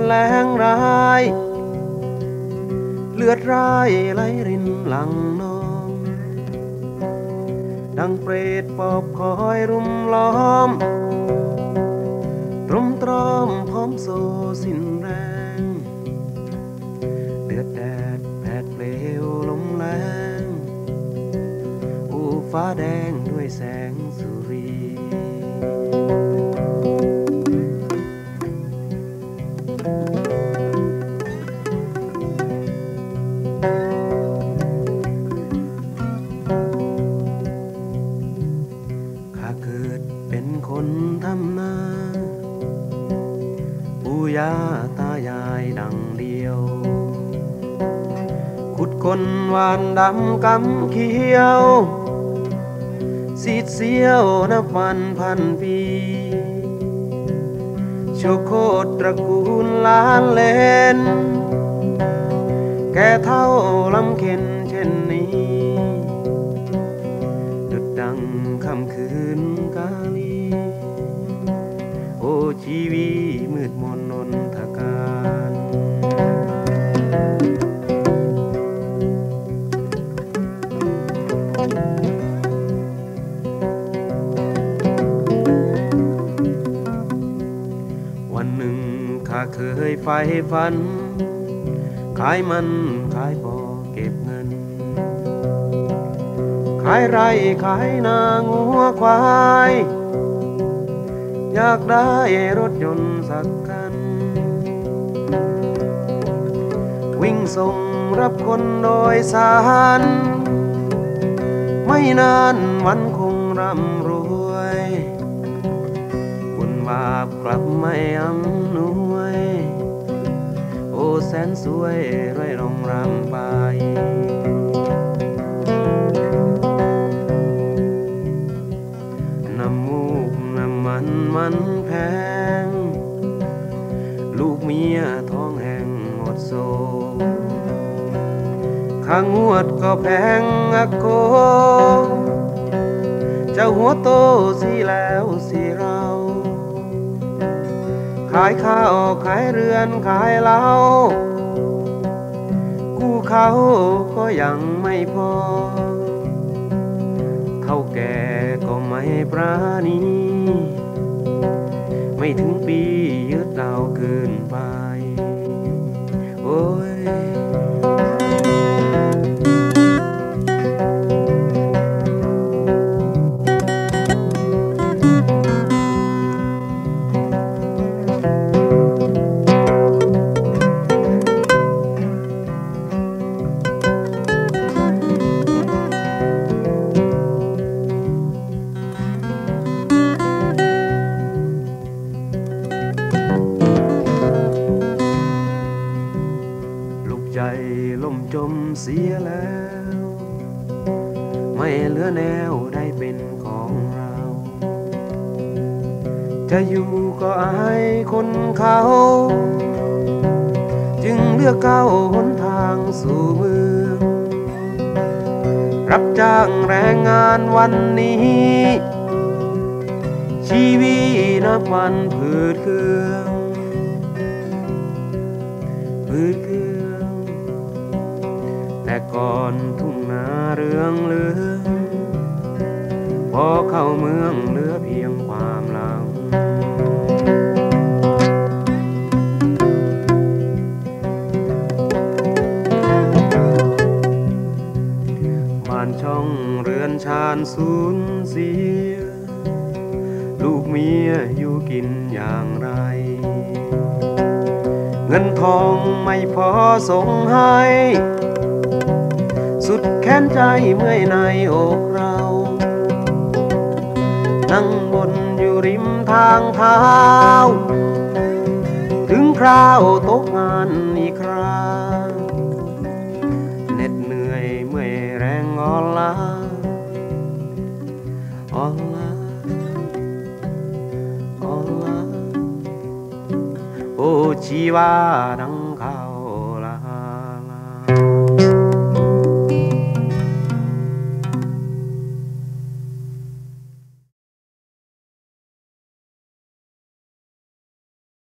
แรงร้ายเลือดร้ายไหลรินหลังนองดังเปรตปอบคอยรุมล้อมตรมตรอมพร้อมโซสิ้นแรงเดือดแดดแผดเปลวลมแรงอูฟ้าแดงด้วยแสงสุรีข้าเกิดเป็นคนทำนาปู่ย่าตายายดังเดียวขุดคนหวานดำกำเขียวสีดเสียวนับวันพันปีโชโคตรตระกูลล้านเลนแก่เท่าลำเข็นเช่นนี้ดุดดังค่ำคืนกาลีโอชีวีมืดมนนนทการวันหนึ่งข้าเคยใฝ่ฝันขายมันขายบ่อเก็บเงินขายไร่ขายนางัวควายอยากได้รถยนต์สักคันวิ่งส่งรับคนโดยสารไม่นานวันคงร่ำรวยบุญบาปกลับไม่อำนวยโอ้แสนสวยร่อยรองรำไปน้ำมูกน้ำมันแพงลูกเมียท้องแห้งหมดโซข้างวดก็แพงอะโกเจ้าหัวโตสิแล้วสิเราขายข้าวขายเรือนขายเหล้ากู้เขาก็ยังไม่พอเท่าแก่ก็ไม่ปราณีไม่ถึงปียืดดาวเกินไปโอ้ยใจล่มจมเสียแล้วไม่เหลือแนวได้เป็นของเราจะอยู่ก็อายคนเขาจึงเลือกก้าวหนทางสู่เมืองรับจ้างแรงงานวันนี้ชีวิตนับวันผืดเคืองแต่ก่อนทุ่งนาเรืองเรืองพอเข้าเมืองเหลือเพียงความหลังบ้านช่องเรือนชานสูญเสียลูกเมียอยู่กินอย่างไรเงินทองไม่พอส่งให้สุดแค้นใจเมื่อยในอกเรานั่งบนอยู่ริมทางเท้าถึงคราวตกงานอีกคราเหน็ดเหนื่อยเมื่อยแรงอ่อนล้าโอ้ชีวาดัง